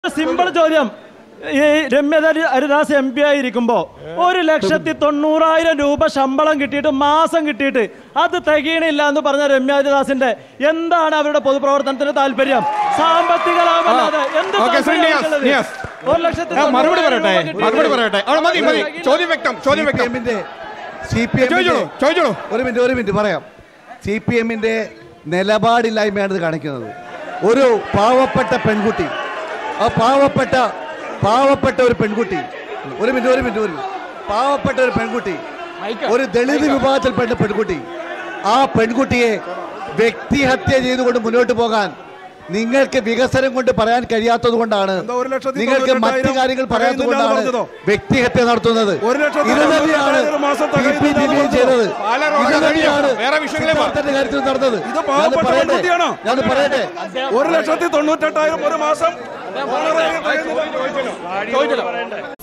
Simple ചോദ്യം. ഈ Ramya Haridas MP ആയിരിക്കുമ്പോൾ 1,90,000 രൂപ ശമ്പളം കിട്ടിയിട്ട് മാസം കിട്ടിയിട്ട് അത് തികയണില്ല എന്ന് പറഞ്ഞ രമ്യ ഹരിദാസിന്റെ എന്താണ് അവരുടെ പൊതുപ്രവർത്തനത്തിന് താല്പര്യം? സാമ്പത്തിക ലാഭമല്ലാതെ എന്ത്? പറയാം. CPM-ന്റെ നിലപാടില്ലായ്മയാണ് ഇത് കാണിക്കുന്നത്. ഒരു പാവപ്പെട്ട പെൺകുട്ടി, ആ പാവപ്പെട്ട ഒരു പെൺകുട്ടി, ഒരു മിനിറ്റ് പാവപ്പെട്ട ഒരു പെൺകുട്ടി, ഒരു ദളിത് വിഭാഗത്തിൽപ്പെട്ട പെൺകുട്ടി, ആ പെൺകുട്ടിയെ വ്യക്തിഹത്യ ചെയ്തുകൊണ്ട് മുന്നോട്ട് പോകാൻ നിങ്ങൾക്ക് വികസനം കൊണ്ട് പറയാൻ കഴിയാത്തത് കൊണ്ടാണ്, നിങ്ങൾക്ക് മറ്റു കാര്യങ്ങൾ പറയാത്തത് കൊണ്ടാണ് വ്യക്തിഹത്യ നടത്തുന്നത്. ഇത് തന്നെയാണ് ചെയ്തത്, ഇത് തന്നെയാണ് കാര്യത്തിൽ നടന്നത്. ഞാൻ പറയട്ടെ, 1,98,000 ഒരു മാസം